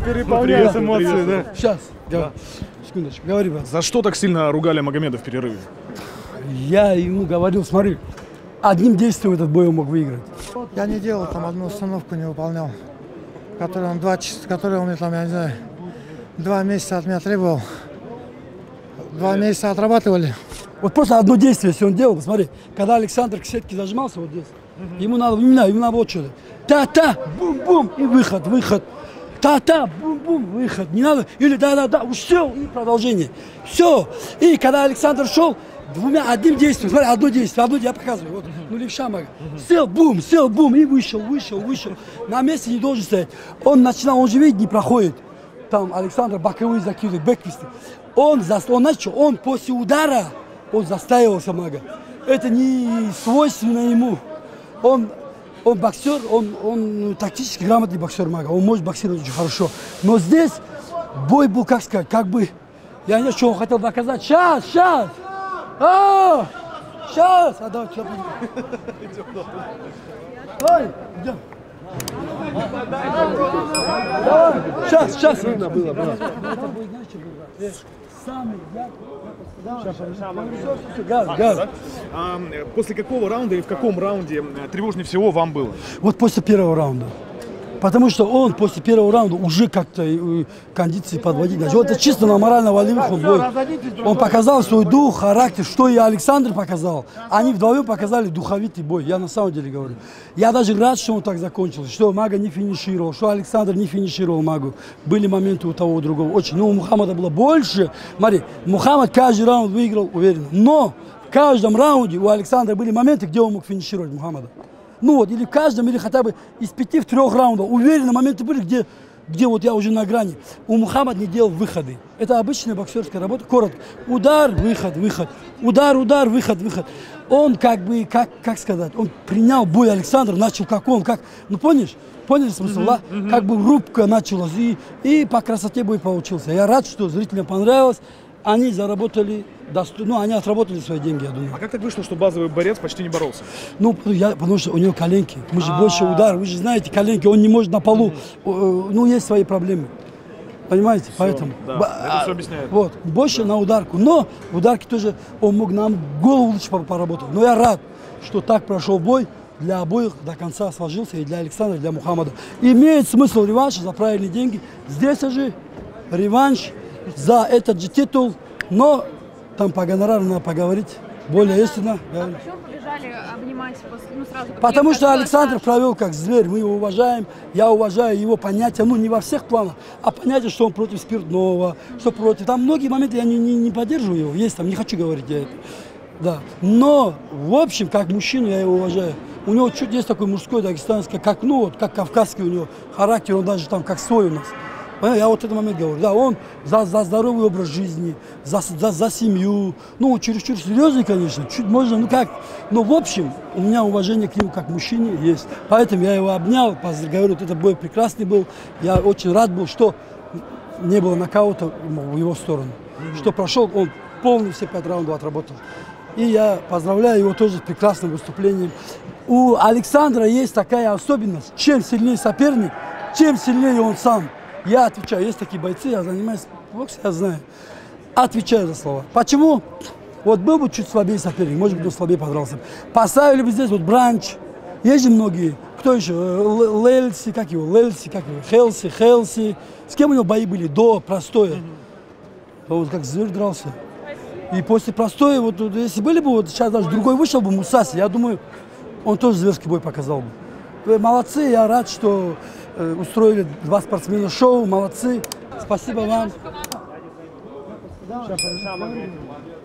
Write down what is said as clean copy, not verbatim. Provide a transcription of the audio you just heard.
переполняют эмоции, да? Сейчас, да. Секундочку, говори, брат. За что так сильно ругали Магомеда в перерыве? Я ему говорил, смотри, одним действием этот бой он мог выиграть. Я не делал, там одну установку не выполнял, которую он мне там, я не знаю, 2 месяца от меня требовал. 2 месяца отрабатывали. Вот просто одно действие, если он делал, посмотри, когда Александр к сетке зажимался вот здесь, ему надо вот что-то. Та-та, бум-бум, и выход. Та-та, бум-бум, выход. Не надо, или да-да-да, все, и продолжение. Все. И когда Александр шел, одним действием, смотри, одно действие, я показываю, вот, ну левша мага. Сел, бум, и вышел. На месте не должен стоять. Он начинал, он же видит, не проходит. Там Александр боковые закидывает, бэквисты. Он после удара, он застаивался мага. Это не свойственно ему. Он боксер, он тактически грамотный боксер мага. Он может боксировать очень хорошо. Но здесь бой был, как сказать, как бы, я не знаю, что он хотел доказать. Сейчас! Сейчас! Давай, давай, идем. Давай, сейчас. Было. После какого раунда или в каком раунде тревожнее всего вам было? Вот после первого раунда. Потому что он после первого раунда уже как-то кондиции подводить начал. Вот это чисто на морально-волевых бой. Он показал свой дух, характер, что и Александр показал. Они вдвоем показали духовитый бой. Я на самом деле говорю. Я даже рад, что он так закончился, что Мага не финишировал, что Александр не финишировал Магу. Были моменты у того, у другого. Очень. Но у Мухаммада было больше. Смотри, Мухаммад каждый раунд выиграл уверенно. Но в каждом раунде у Александра были моменты, где он мог финишировать Мухаммада. Ну вот, или в каждом, или хотя бы из 5 в 3 раундов. Уверенно, моменты были, где вот я уже на грани. У Мухаммада не делал выходы. Это обычная боксерская работа. Коротко. Удар, выход. Удар, выход. Он как бы, как сказать, он принял бой Александра, начал ну поняли смысл, да? Как бы рубка началась, и по красоте бой получился. Я рад, что зрителям понравилось. Они заработали, они отработали свои деньги, я думаю. А как так вышло, что базовый борец почти не боролся? Ну, потому что у него коленки. Мы же больше удар, вы же знаете, коленки, он не может на полу. Ну, есть свои проблемы. Понимаете? Все, поэтому. Да, это все объясняет. Вот, больше на ударку. Но ударки тоже он мог нам голову лучше поработать. Но я рад, что так прошел бой. Для обоих до конца сложился, и для Александра, и для Мухаммада. Имеет смысл реванш за правильные деньги. Здесь же реванш за этот же титул, но там по гонорару надо поговорить более истинно. Почему побежали обнимать сразу? Потому что Александр провел как зверь, мы его уважаем, я уважаю его понятия, не во всех планах, а понятие, что он против спиртного, что против. Там многие моменты я не поддерживаю его, есть там, не хочу говорить я это. Да. Но, в общем, как мужчину я его уважаю. У него чуть есть такой мужской, дагестанский, как кавказский у него характер, он даже там как свой у нас. Я вот этот момент говорю, да, он за здоровый образ жизни, за семью, чересчур серьезный, конечно, чуть можно, но в общем, у меня уважение к нему как мужчине есть. Поэтому я его обнял, говорю, этот бой прекрасный был, я очень рад был, что не было нокаута в его сторону, что прошел, он полный все 5 раундов отработал. И я поздравляю его тоже с прекрасным выступлением. У Александра есть такая особенность, чем сильнее соперник, тем сильнее он сам. Я отвечаю, есть такие бойцы, я занимаюсь боксом, я знаю. Отвечаю за слова. Почему? Вот был бы чуть слабее соперник, может быть, он слабее подрался. Поставили бы здесь вот Бранч. Есть же многие. Кто еще? Хелси, Хелси. С кем у него бои были до простоя? Он как зверь дрался. И после простоя, вот если были бы, вот сейчас даже другой вышел бы, Мусаси, я думаю, он тоже зверский бой показал бы. Вы молодцы, я рад, что устроили 2 спортсмена шоу, молодцы. Спасибо вам.